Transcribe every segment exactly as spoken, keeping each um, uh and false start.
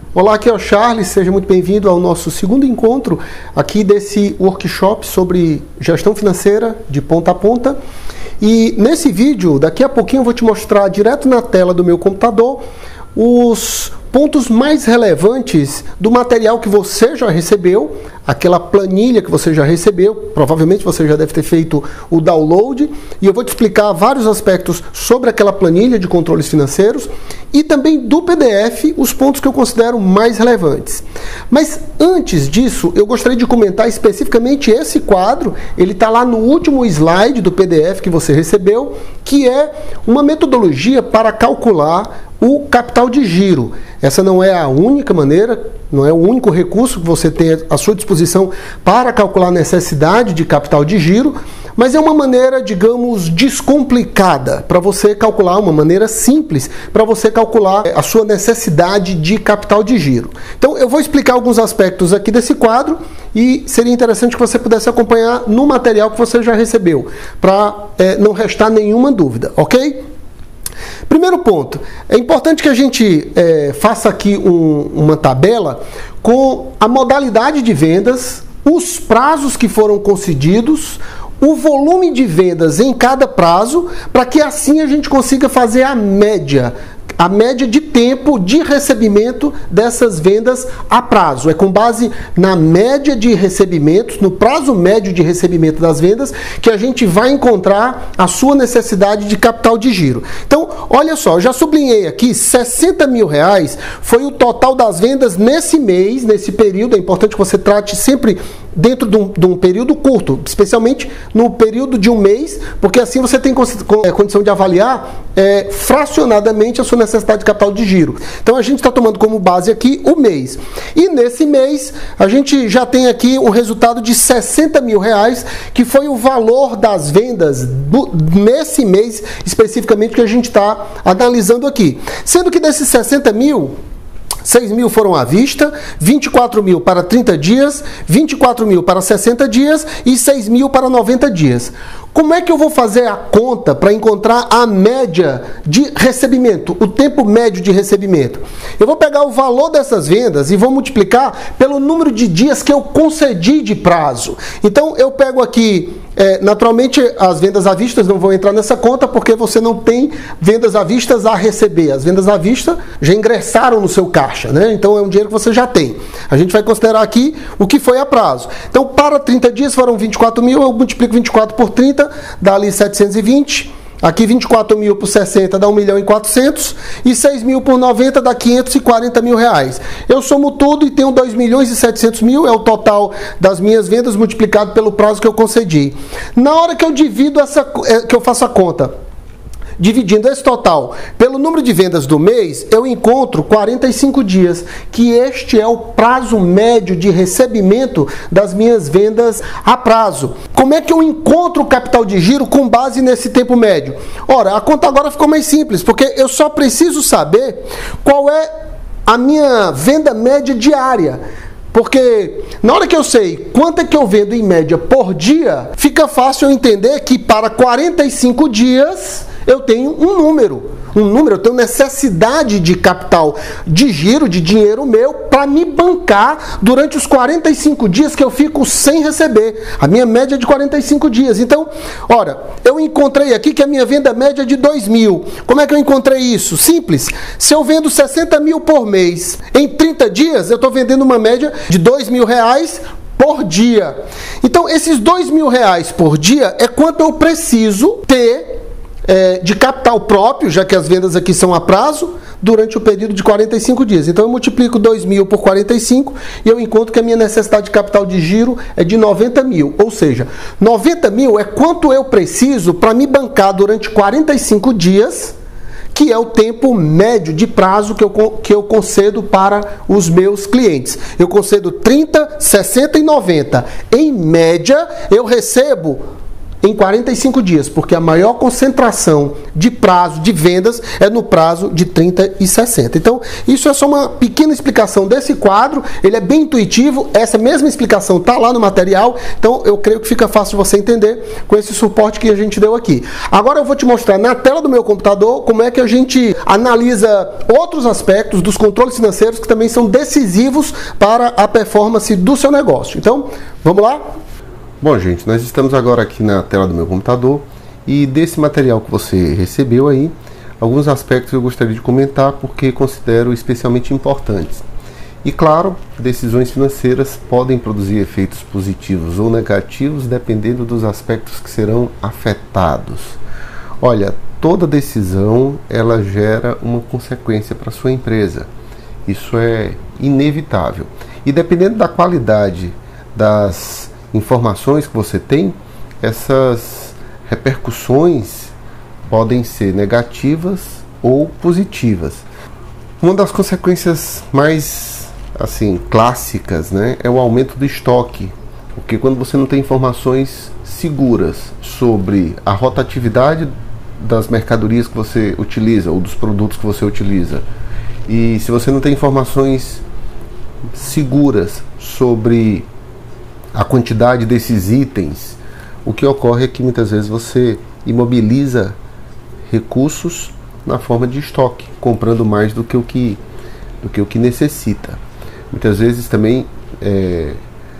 Olá, aqui é o Charles, seja muito bem-vindo ao nosso segundo encontro aqui desse workshop sobre gestão financeira de ponta a ponta. E nesse vídeo, daqui a pouquinho eu vou te mostrar direto na tela do meu computador os pontos mais relevantes do material que você já recebeu, aquela planilha que você já recebeu, provavelmente você já deve ter feito o download, e eu vou te explicar vários aspectos sobre aquela planilha de controles financeiros e também do P D F, os pontos que eu considero mais relevantes. Mas antes disso, eu gostaria de comentar especificamente esse quadro, ele está lá no último slide do P D F que você recebeu, que é uma metodologia para calcular o capital de giro. Essa não é a única maneira, não é o único recurso que você tem à sua disposição para calcular a necessidade de capital de giro, mas é uma maneira, digamos, descomplicada para você calcular, uma maneira simples para você calcular a sua necessidade de capital de giro. Então eu vou explicar alguns aspectos aqui desse quadro e seria interessante que você pudesse acompanhar no material que você já recebeu, para é, não restar nenhuma dúvida, ok? Primeiro ponto, é importante que a gente é, faça aqui um, uma tabela com a modalidade de vendas, os prazos que foram concedidos, o volume de vendas em cada prazo, para que assim a gente consiga fazer a média, a média de tempo de recebimento dessas vendas a prazo. É com base na média de recebimentos, no prazo médio de recebimento das vendas, que a gente vai encontrar a sua necessidade de capital de giro. Então, olha só, eu já sublinhei aqui, sessenta mil reais foi o total das vendas nesse mês, nesse período. É importante que você trate sempre dentro de um, de um período curto, especialmente no período de um mês, porque assim você tem condição de avaliar é, fracionadamente a sua necessidade de capital de giro. Então a gente está tomando como base aqui o mês. E nesse mês a gente já tem aqui um resultado de sessenta mil reais, que foi o valor das vendas do, nesse mês especificamente que a gente está analisando aqui. Sendo que desses sessenta mil, seis mil foram à vista, vinte e quatro mil para trinta dias, vinte e quatro mil para sessenta dias e seis mil para noventa dias. Como é que eu vou fazer a conta para encontrar a média de recebimento, o tempo médio de recebimento? Eu vou pegar o valor dessas vendas e vou multiplicar pelo número de dias que eu concedi de prazo. Então eu pego aqui, é, naturalmente as vendas à vista não vão entrar nessa conta porque você não tem vendas à vista a receber. As vendas à vista já ingressaram no seu caixa, né? Então é um dinheiro que você já tem. A gente vai considerar aqui o que foi a prazo. Então para trinta dias foram vinte e quatro mil, eu multiplico vinte e quatro por trinta, dá ali setecentos e vinte, aqui vinte e quatro mil por sessenta dá um milhão e quatrocentos, e seis mil por noventa dá quinhentos e quarenta mil reais. Eu somo tudo e tenho dois milhões e setecentos mil, é o total das minhas vendas multiplicado pelo prazo que eu concedi. Na hora que eu divido essa, que eu faço a conta, dividindo esse total pelo número de vendas do mês, eu encontro quarenta e cinco dias, que este é o prazo médio de recebimento das minhas vendas a prazo. Como é que eu encontro o capital de giro com base nesse tempo médio? Ora, a conta agora ficou mais simples, porque eu só preciso saber qual é a minha venda média diária. Porque na hora que eu sei quanto é que eu vendo em média por dia, fica fácil eu entender que para quarenta e cinco dias eu tenho um número. Um número, eu tenho necessidade de capital de giro, de dinheiro meu, para me bancar durante os quarenta e cinco dias que eu fico sem receber. A minha média é de quarenta e cinco dias. Então, ora, eu encontrei aqui que a minha venda média é de dois mil. Como é que eu encontrei isso? Simples. Se eu vendo sessenta mil por mês, em trinta dias, eu estou vendendo uma média de dois mil reais por dia. Então, esses dois mil reais por dia é quanto eu preciso ter É, de capital próprio, já que as vendas aqui são a prazo, durante o período de quarenta e cinco dias. Então eu multiplico dois mil por quarenta e cinco e eu encontro que a minha necessidade de capital de giro é de noventa mil. Ou seja, noventa mil é quanto eu preciso para me bancar durante quarenta e cinco dias, que é o tempo médio de prazo que eu, que eu concedo para os meus clientes. Eu concedo trinta, sessenta e noventa. Em média, eu recebo em quarenta e cinco dias, porque a maior concentração de prazo de vendas é no prazo de trinta e sessenta. Então, isso é só uma pequena explicação desse quadro, ele é bem intuitivo, essa mesma explicação está lá no material, então eu creio que fica fácil de você entender com esse suporte que a gente deu aqui. Agora eu vou te mostrar na tela do meu computador como é que a gente analisa outros aspectos dos controles financeiros que também são decisivos para a performance do seu negócio. Então, vamos lá? Bom, gente, nós estamos agora aqui na tela do meu computador e desse material que você recebeu aí, alguns aspectos eu gostaria de comentar porque considero especialmente importantes. E claro, decisões financeiras podem produzir efeitos positivos ou negativos dependendo dos aspectos que serão afetados. Olha, toda decisão ela gera uma consequência para a sua empresa. Isso é inevitável. E dependendo da qualidade das informações que você tem, essas repercussões podem ser negativas ou positivas. Uma das consequências mais assim clássicas, né, é o aumento do estoque, porque quando você não tem informações seguras sobre a rotatividade das mercadorias que você utiliza ou dos produtos que você utiliza, e se você não tem informações seguras sobre a quantidade desses itens, o que ocorre é que muitas vezes você imobiliza recursos na forma de estoque, comprando mais do que o que, do que, o que necessita. Muitas vezes também é,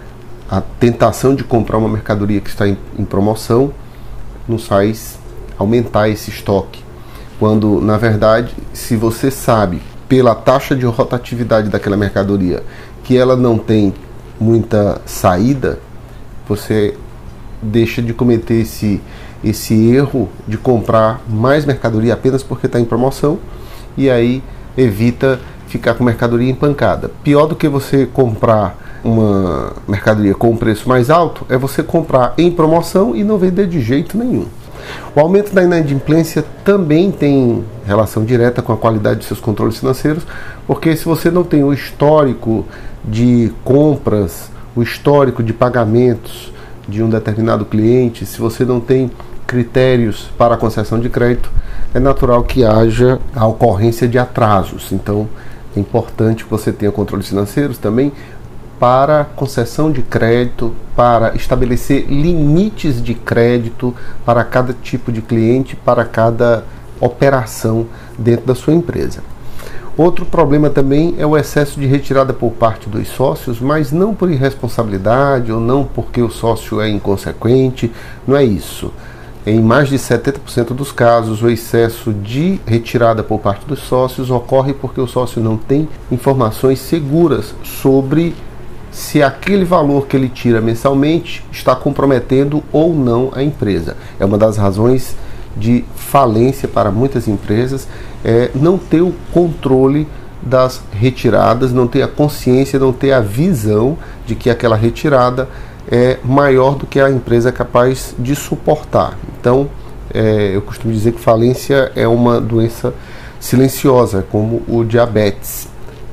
a tentação de comprar uma mercadoria que está em, em promoção nos faz aumentar esse estoque, quando na verdade, se você sabe pela taxa de rotatividade daquela mercadoria que ela não tem muita saída, você deixa de cometer esse, esse erro de comprar mais mercadoria apenas porque está em promoção, e aí evita ficar com mercadoria empancada. Pior do que você comprar uma mercadoria com um preço mais alto é você comprar em promoção e não vender de jeito nenhum. O aumento da inadimplência também tem relação direta com a qualidade de seus controles financeiros, porque se você não tem o histórico de compras, o histórico de pagamentos de um determinado cliente, se você não tem critérios para a concessão de crédito, é natural que haja a ocorrência de atrasos. Então, é importante que você tenha controles financeiros também para concessão de crédito, para estabelecer limites de crédito para cada tipo de cliente, para cada operação dentro da sua empresa. Outro problema também é o excesso de retirada por parte dos sócios, mas não por irresponsabilidade ou não porque o sócio é inconsequente, não é isso. Em mais de setenta por cento dos casos, o excesso de retirada por parte dos sócios ocorre porque o sócio não tem informações seguras sobre se aquele valor que ele tira mensalmente está comprometendo ou não a empresa. É uma das razões de falência para muitas empresas, é não ter o controle das retiradas, não ter a consciência, não ter a visão de que aquela retirada é maior do que a empresa é capaz de suportar. Então, é, eu costumo dizer que falência é uma doença silenciosa, como o diabetes.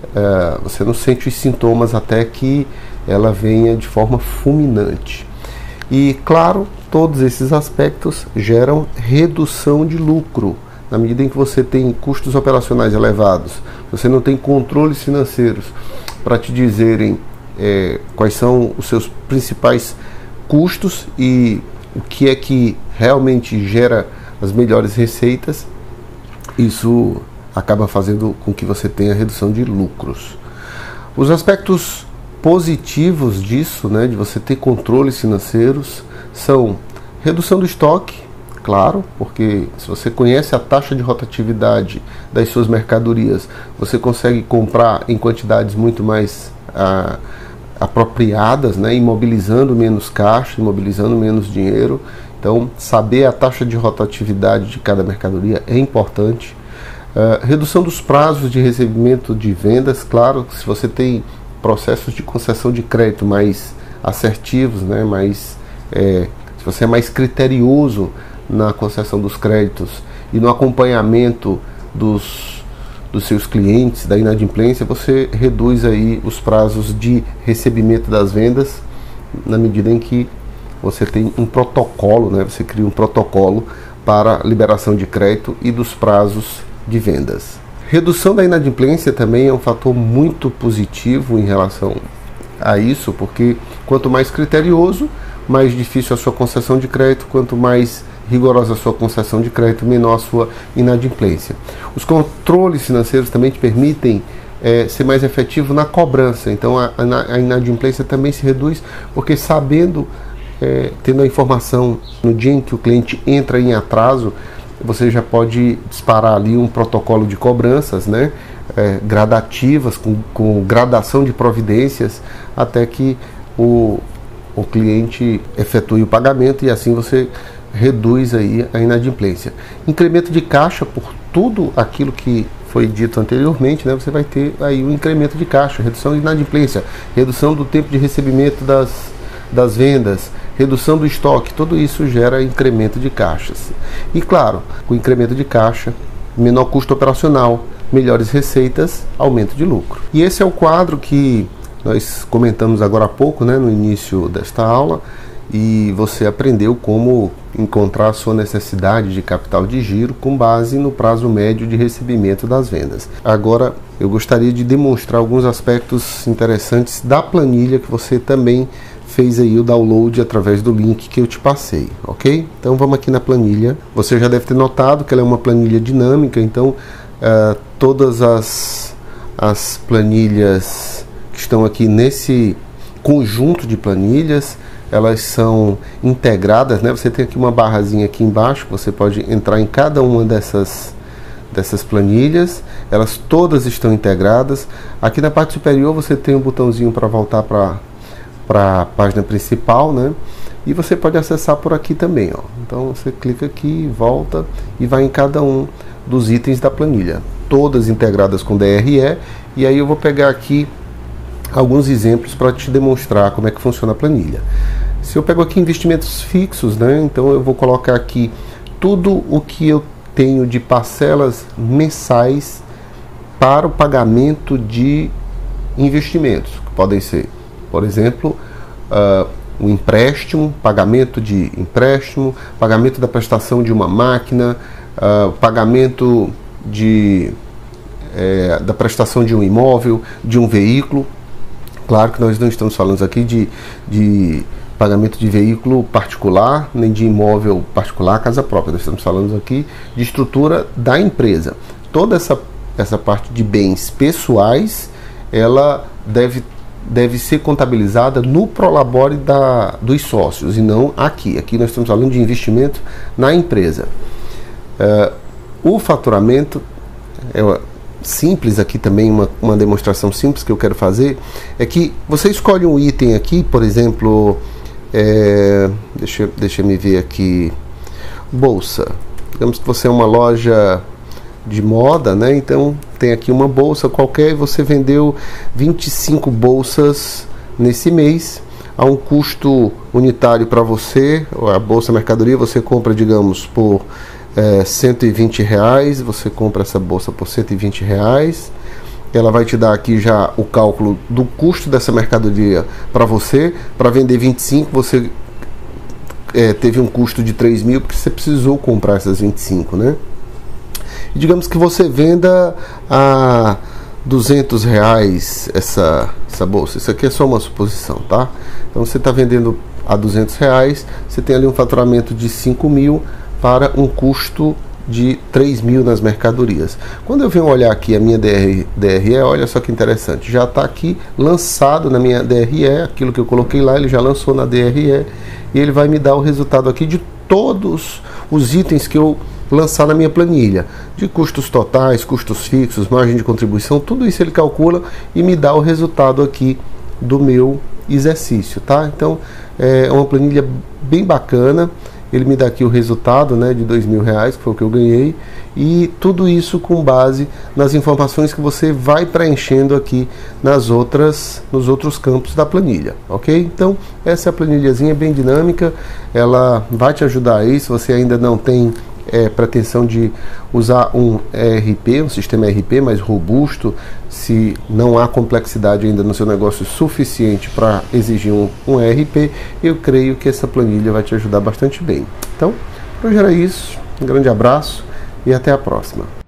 É, você não sente os sintomas até que ela venha de forma fulminante. E, claro, todos esses aspectos geram redução de lucro. Na medida em que você tem custos operacionais elevados, você não tem controles financeiros para te dizerem é, quais são os seus principais custos e o que é que realmente gera as melhores receitas, isso acaba fazendo com que você tenha redução de lucros. Os aspectos positivos disso, né, de você ter controles financeiros, são redução do estoque, claro, porque se você conhece a taxa de rotatividade das suas mercadorias, você consegue comprar em quantidades muito mais ah, apropriadas, né, imobilizando menos caixa, imobilizando menos dinheiro. Então, saber a taxa de rotatividade de cada mercadoria é importante. Uh, redução dos prazos de recebimento de vendas, claro, se você tem processos de concessão de crédito mais assertivos, né, mais, é, se você é mais criterioso na concessão dos créditos e no acompanhamento dos, dos seus clientes, da inadimplência, você reduz aí os prazos de recebimento das vendas na medida em que você tem um protocolo, né? Você cria um protocolo para liberação de crédito e dos prazos de vendas. Redução da inadimplência também é um fator muito positivo em relação a isso, porque quanto mais criterioso, mais difícil a sua concessão de crédito, quanto mais rigorosa a sua concessão de crédito, menor a sua inadimplência. Os controles financeiros também te permitem é, ser mais efetivo na cobrança, então a, a inadimplência também se reduz, porque sabendo, é, tendo a informação no dia em que o cliente entra em atraso, você já pode disparar ali um protocolo de cobranças, né, é, gradativas, com, com gradação de providências, até que o, o cliente efetue o pagamento, e assim você reduz aí a inadimplência. Incremento de caixa, por tudo aquilo que foi dito anteriormente, né, você vai ter aí um incremento de caixa, redução de inadimplência, redução do tempo de recebimento das, das vendas, redução do estoque, tudo isso gera incremento de caixas. E claro, com incremento de caixa, menor custo operacional, melhores receitas, aumento de lucro. E esse é o quadro que nós comentamos agora há pouco, né, no início desta aula, e você aprendeu como encontrar a sua necessidade de capital de giro com base no prazo médio de recebimento das vendas. Agora eu gostaria de demonstrar alguns aspectos interessantes da planilha que você também fez aí o download através do link que eu te passei, ok? Então vamos aqui na planilha. Você já deve ter notado que ela é uma planilha dinâmica, então uh, todas as, as planilhas que estão aqui nesse conjunto de planilhas, elas são integradas, né? Você tem aqui uma barrazinha aqui embaixo, você pode entrar em cada uma dessas, dessas planilhas, elas todas estão integradas. Aqui na parte superior você tem um botãozinho para voltar para para a página principal, né? E você pode acessar por aqui também, ó. Então você clica aqui, volta e vai em cada um dos itens da planilha, todas integradas com D R E. E aí eu vou pegar aqui alguns exemplos para te demonstrar como é que funciona a planilha. Se eu pego aqui investimentos fixos, né? Então eu vou colocar aqui tudo o que eu tenho de parcelas mensais para o pagamento de investimentos, que podem ser, por exemplo, uh, um empréstimo, pagamento de empréstimo, pagamento da prestação de uma máquina, uh, pagamento de, é, da prestação de um imóvel, de um veículo. Claro que nós não estamos falando aqui de, de pagamento de veículo particular, nem de imóvel particular, casa própria. Nós estamos falando aqui de estrutura da empresa. Toda essa, essa parte de bens pessoais, ela deve deve ser contabilizada no prolabore da, dos sócios e não aqui. Aqui nós estamos falando de investimento na empresa. Uh, o faturamento é simples aqui também, uma, uma demonstração simples que eu quero fazer, é que você escolhe um item aqui, por exemplo, é, deixa, deixa eu me ver aqui, bolsa. Digamos que você é uma loja de moda, né? Então tem aqui uma bolsa qualquer e você vendeu vinte e cinco bolsas nesse mês a um custo unitário para você. A bolsa mercadoria você compra, digamos, por é, cento e vinte reais. Você compra essa bolsa por cento e vinte reais. Ela vai te dar aqui já o cálculo do custo dessa mercadoria para você. Para vender vinte e cinco, você é, teve um custo de três mil porque você precisou comprar essas vinte e cinco, né? Digamos que você venda a duzentos reais essa, essa bolsa. Isso aqui é só uma suposição, tá? Então você está vendendo a duzentos reais, você tem ali um faturamento de cinco mil para um custo de três mil nas mercadorias. Quando eu venho olhar aqui a minha D R E, olha só que interessante, já está aqui lançado na minha D R E, aquilo que eu coloquei lá, ele já lançou na D R E, e ele vai me dar o resultado aqui de todos os itens que eu lançar na minha planilha, de custos totais, custos fixos, margem de contribuição, tudo isso ele calcula e me dá o resultado aqui do meu exercício, tá? Então é uma planilha bem bacana. Ele me dá aqui o resultado, né, de dois mil reais, que foi o que eu ganhei, e tudo isso com base nas informações que você vai preenchendo aqui nas outras, nos outros campos da planilha, ok? Então essa é a planilhazinha bem dinâmica, ela vai te ajudar aí. Se você ainda não tem é, pretensão de usar um E R P, um sistema E R P mais robusto, se não há complexidade ainda no seu negócio suficiente para exigir um, um E R P, eu creio que essa planilha vai te ajudar bastante bem. Então, por hoje era isso. Um grande abraço e até a próxima.